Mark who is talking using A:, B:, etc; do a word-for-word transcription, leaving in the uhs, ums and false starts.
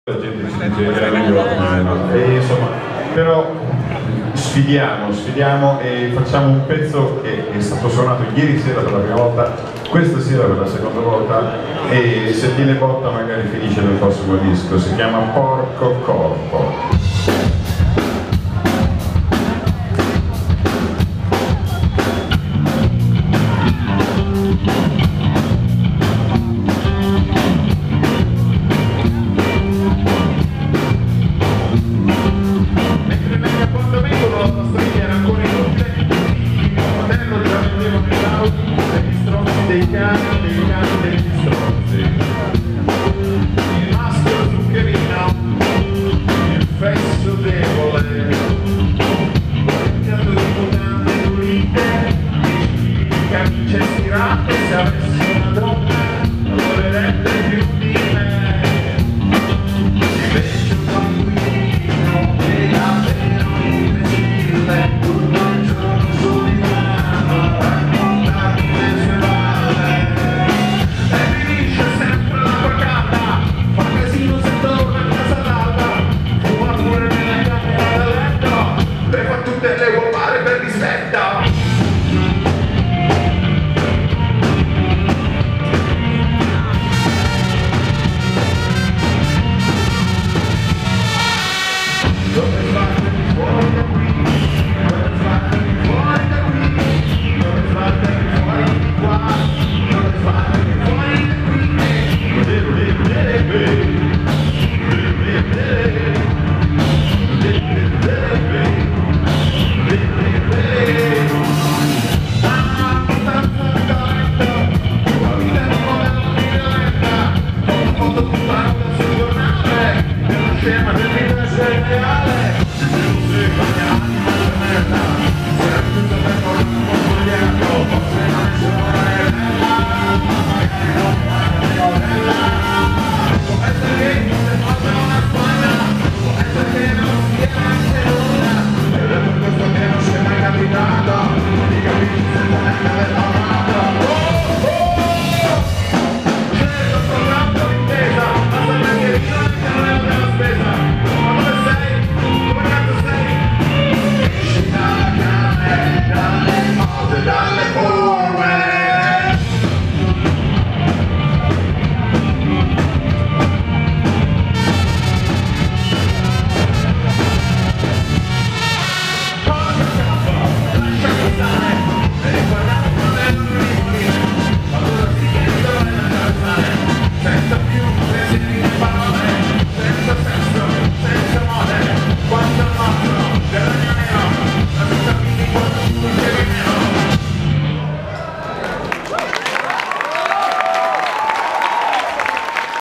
A: La gente ci dice che era meglio, e insomma, però sfidiamo, sfidiamo e facciamo un pezzo che è stato suonato ieri sera per la prima volta, questa sera per la seconda volta, e se tiene botta magari finisce nel prossimo disco. Si chiama Porco Corpo.
B: Dei cani, dei cani, degli stronzi. Il maschio zuccherino, il fesso debole, il piatto di mutande pulite, di camicie stirate. Se avessi una donna non volerebbe più di me. Invece un bambino che davvero imbecille, tutto il giorno su di mano raccontarmi le sue le vuol fare per rispetto. Dove sbattemi fuori da qui, dove sbattemi fuori da qui, dove sbattemi fuori di qua, dove sbattemi fuori da qui. Scema dell'idea essere reale, se tu sei bagnato per merda, serve tutto per fare un po' sbagliato, forse non è solo bella, magari non è bella, può essere che non si faccia una spalla, può essere che non sia neanche nulla, ed è per questo che non si è mai capitato, di capire se non è che aver parlato. Oh, oh! Certo, sto brando d'intesa, ma sta bancherina che non è una spesa. Ma dove sei? Come cazzo sei? Esci dalla carne, dalle cose, dalle forme. Porco capo, lasciamo stare, e guardate come non ridi, ma dove si chiede dove andare, senza più pensieri di parole, senza senso, senza amore, quanto amore.